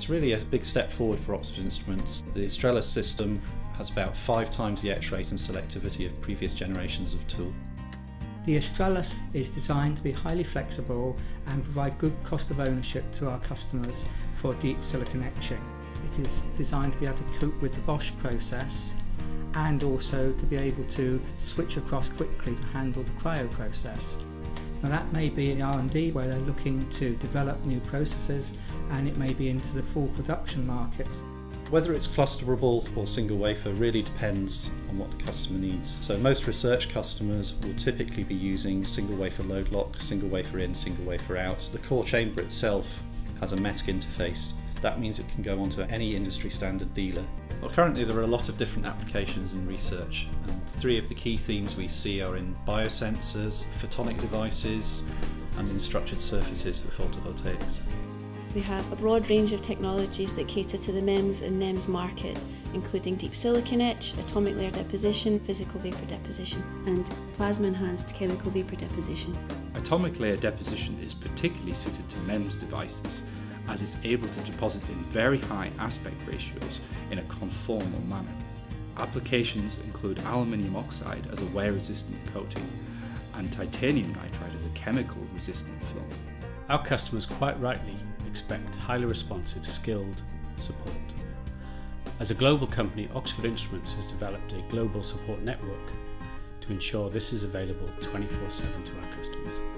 It's really a big step forward for Oxford Instruments. The Australis system has about 5 times the etch rate and selectivity of previous generations of tool. The Australis is designed to be highly flexible and provide good cost of ownership to our customers for deep silicon etching. It is designed to be able to cope with the Bosch process and also to be able to switch across quickly to handle the cryo process. Now that may be in R&D where they're looking to develop new processes, and it may be into the full production markets. Whether it's clusterable or single wafer really depends on what the customer needs. So most research customers will typically be using single wafer load lock, single wafer in, single wafer out. The core chamber itself has a MESC interface. That means it can go onto any industry standard dealer. Well, currently there are a lot of different applications in research, and 3 of the key themes we see are in biosensors, photonic devices and in structured surfaces for photovoltaics. We have a broad range of technologies that cater to the MEMS and NEMS market, including deep silicon etch, atomic layer deposition, physical vapor deposition and plasma-enhanced chemical vapor deposition. Atomic layer deposition is particularly suited to MEMS devices, as it's able to deposit in very high aspect ratios in a conformal manner. Applications include aluminium oxide as a wear-resistant coating and titanium nitride as a chemical resistant film. Our customers quite rightly expect highly responsive, skilled support. As a global company, Oxford Instruments has developed a global support network to ensure this is available 24/7 to our customers.